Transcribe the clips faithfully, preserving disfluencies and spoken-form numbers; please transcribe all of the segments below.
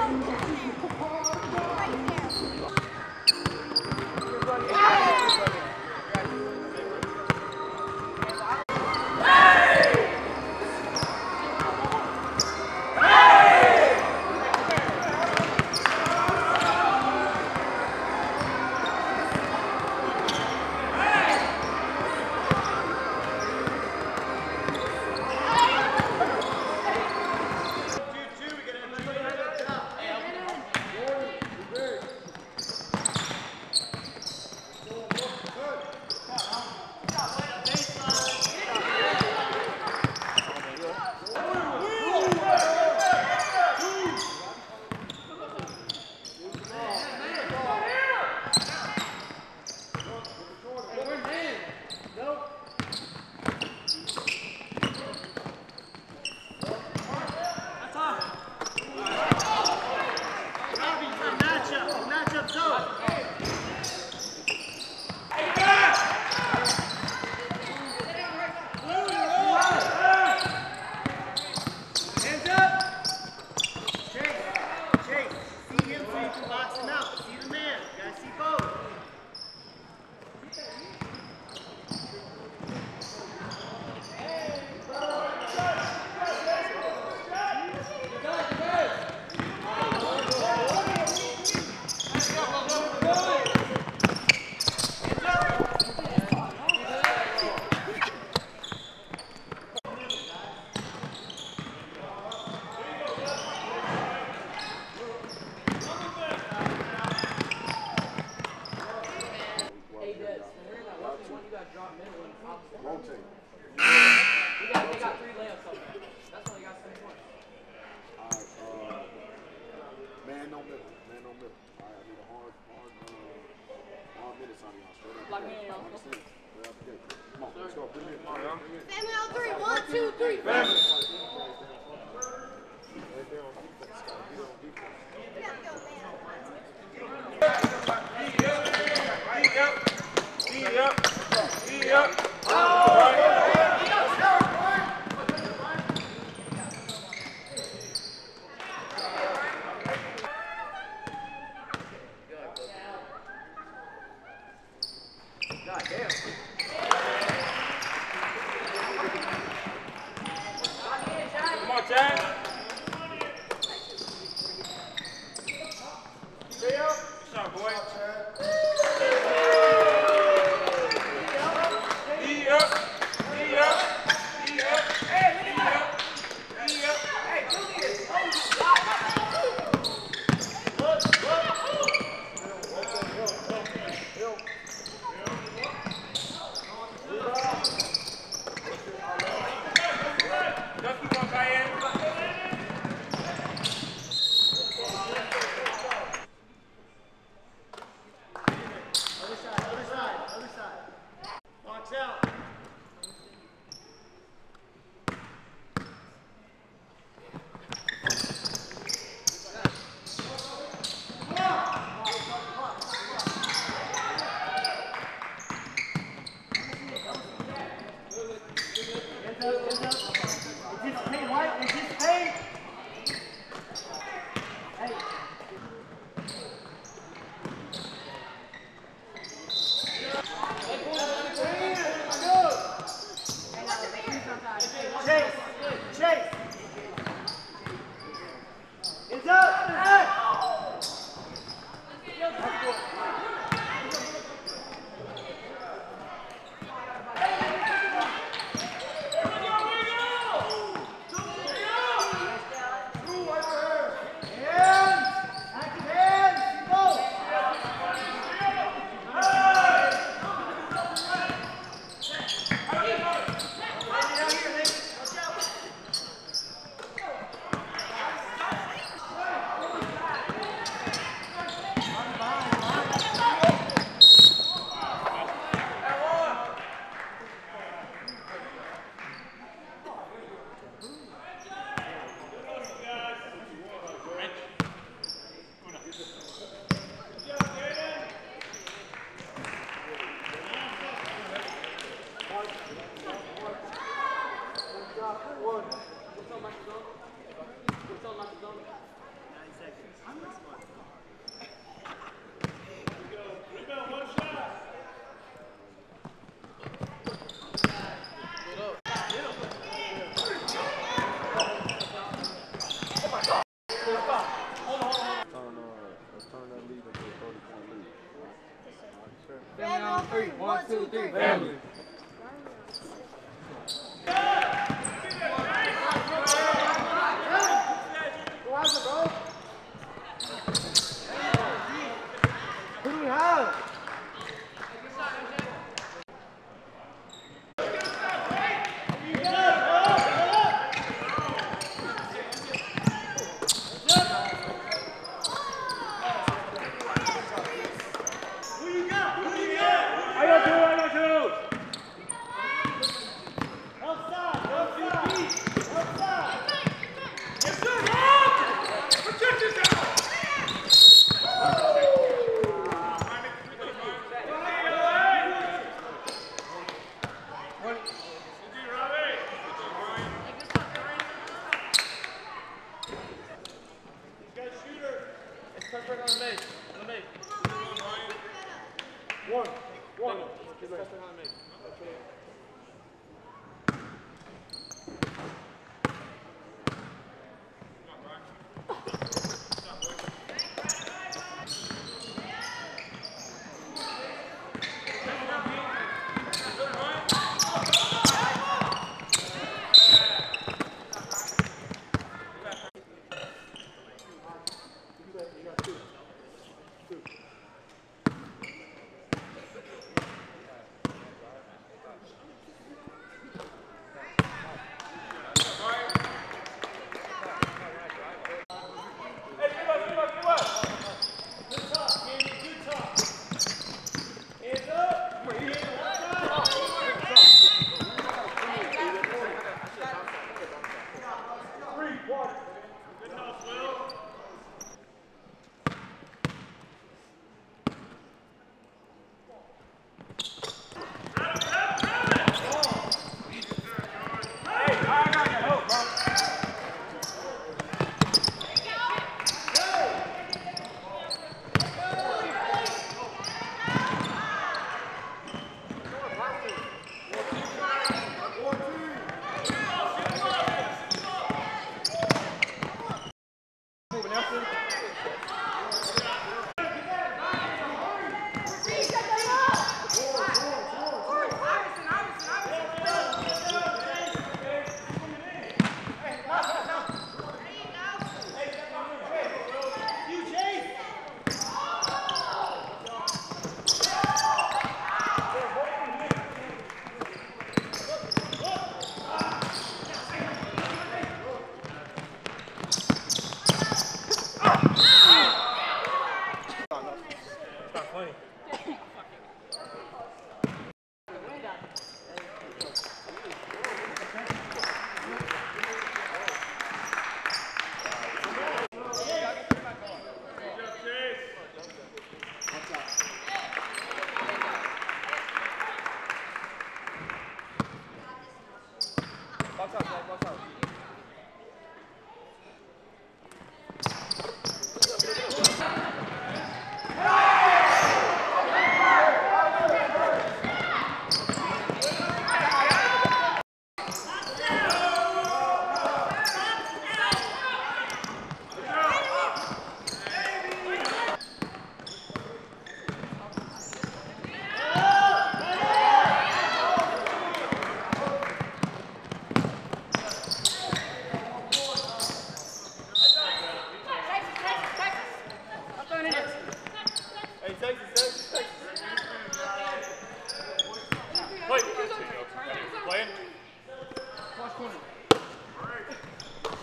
Dusty, come, Cayenne.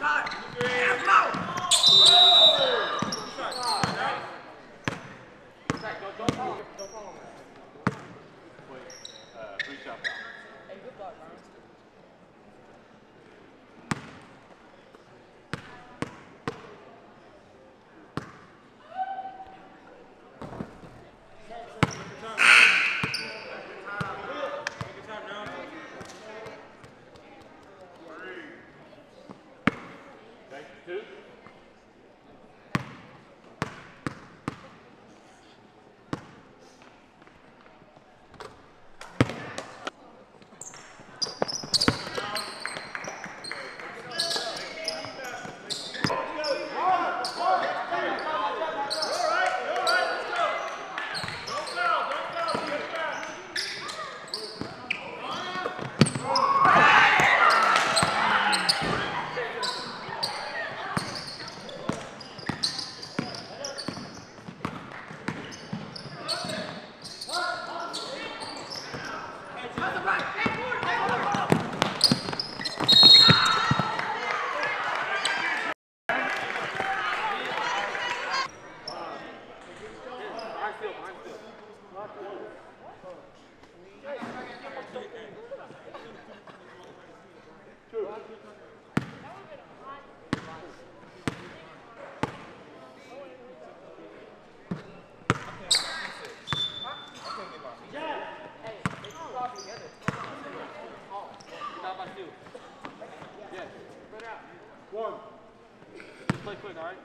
One. Just play quick, all right?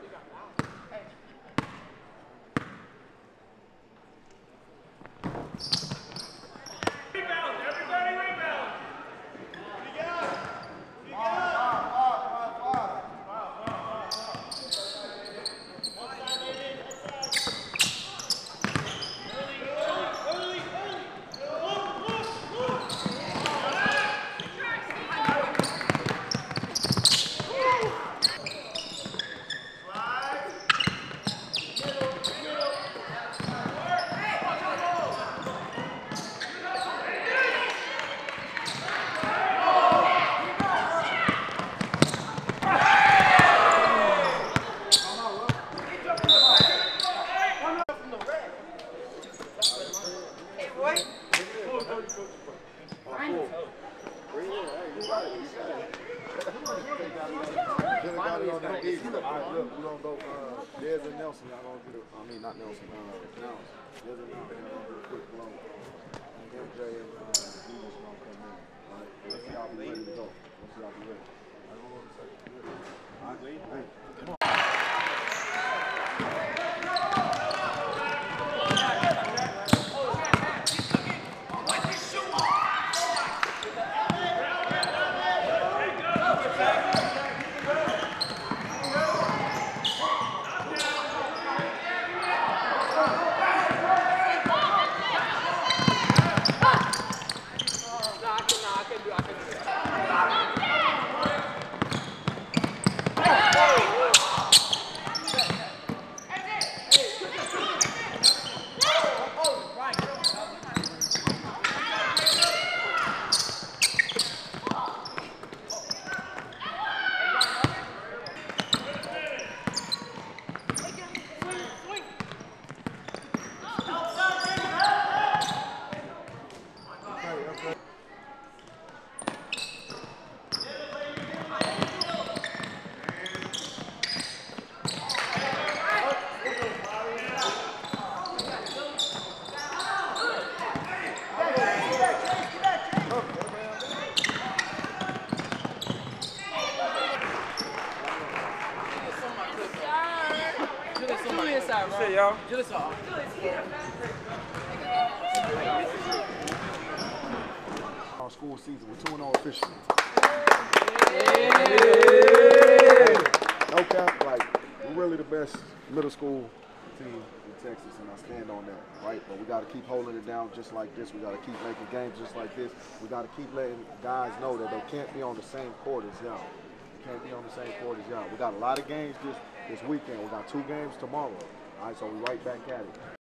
Rebound! Everybody rebound! We got it! We got it! Look, we're going to go, uh, Dez and Nelson, y'all going to get a, I mean, not Nelson, uh, Nelson. Dez and Nelson, y'all going to get a quick blow. And then Jay and, uh, Demus going to come in. All right, let's see y'all be ready to go. Let's see y'all be ready. All right, hold on a second. All right, wait, wait. Come on. Say y'all. Our school season, we're two and oh officially. No cap, like, we're really the best middle school team in Texas, and I stand on that, right? But we got to keep holding it down just like this. We got to keep making games just like this. We got to keep letting guys know that they can't be on the same court as y'all. They can't be on the same court as y'all. We got a lot of games this, this weekend. We got two games tomorrow. All right, so we right back at it.